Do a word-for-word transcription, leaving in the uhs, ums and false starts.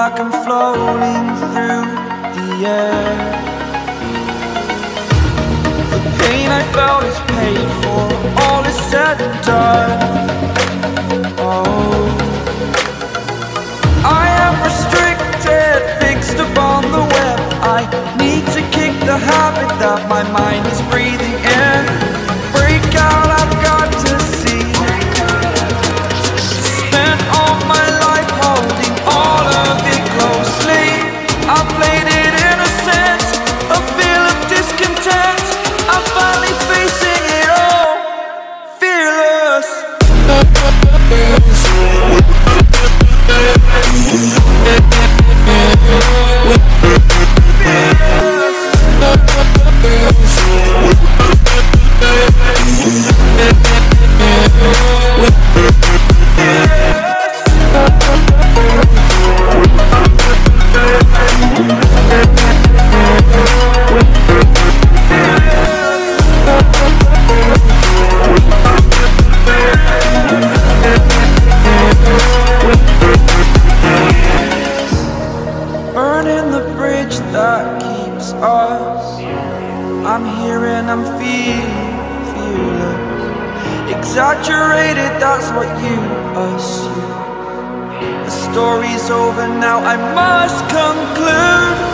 like I'm floating through the air. The pain I felt is paid for, all is said and done. Oh, I am restricted, fixed upon the web. I need to kick the habit that my mind is breathing in. Break out, I've got to see. Spent all my life holding all of it closely. I played it innocent, a feel of discontent. I'm finally facing it all, fearless. Burning the bridge that keeps us. I'm here and I'm feeling fearless. Exaggerated, that's what you assume. The story's over now, I must conclude.